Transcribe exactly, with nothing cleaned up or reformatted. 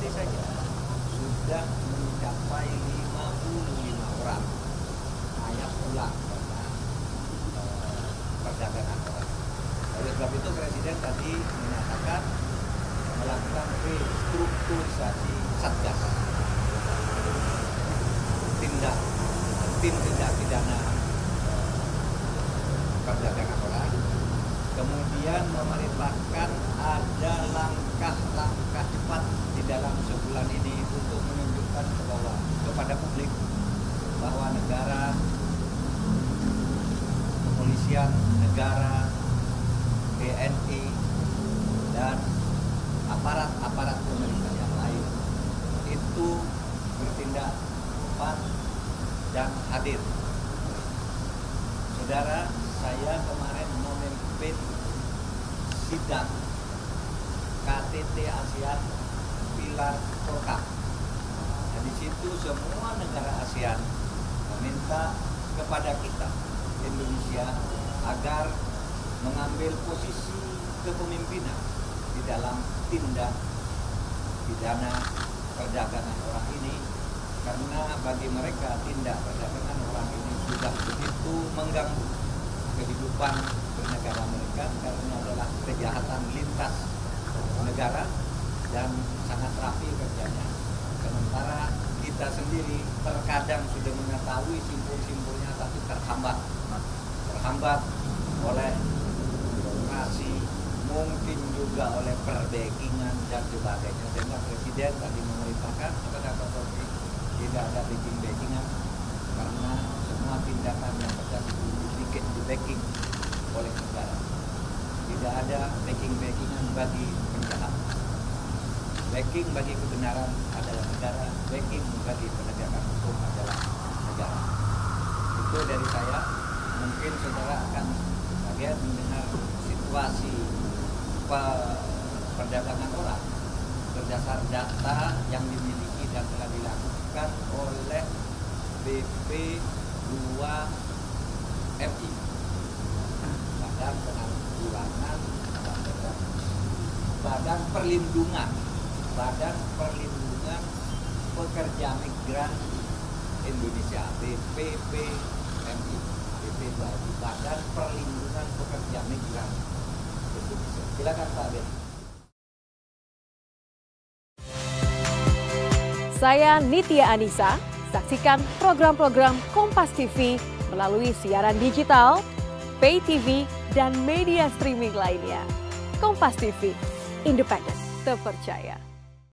tadi saya kira sudah mencapai lima puluh lima orang ayat pulang karena eh, perdagangan orang. Oleh sebab itu Presiden tadi menyatakan melakukan restrukturisasi Satgas tindak tim tindak pidana perdagangan orang, kemudian memerintahkan ada langkah-langkah cepat di dalam sebulan ini untuk menunjukkan bahwa kepada publik bahwa negara, kepolisian negara, T N I dan aparat-aparat pemerintah yang lain itu bertindak cepat dan hadir. Saudara, saya kemarin memimpin sidang K T T ASEAN Pilar Prokam. Nah, di situ semua negara ASEAN meminta kepada kita Indonesia agar mengambil posisi kepemimpinan di dalam tindak pidana perdagangan orang ini, karena bagi mereka tindak perdagangan orang ini sudah begitu mengganggu kehidupan bernegara mereka karena adalah kejahatan lintas negara dan sangat rapi kerjanya. Sementara kita sendiri terkadang sudah mengetahui simpul-simpulnya tapi terhambat terhambat oleh birokrasi, mungkin juga oleh perbackingan dan sebagainya. Sehingga Presiden tadi memerintahkan kepada Kapolri tidak ada backing-backingan karena semua tindakan yang terjadi sedikit di backing oleh negara. Tidak ada backing-backingan bagi penjahat. Backing bagi kebenaran adalah negara, backing bagi penegakan hukum adalah negara. Itu dari saya. Mungkin saudara akan kaget mendengar situasi perdagangan orang berdasar data yang dimiliki dan telah dilakukan oleh B P dua M I, Badan Penanggulangan Badan Perlindungan Badan Perlindungan Pekerja Migran Indonesia, B P P M I, B P dua M I, Badan Perlindungan Pekerja Migran Indonesia. Silakan Pak Ben. Saya Nitya Anissa. Saksikan program-program Kompas T V melalui siaran digital, pay T V, dan media streaming lainnya. Kompas T V, independen, terpercaya.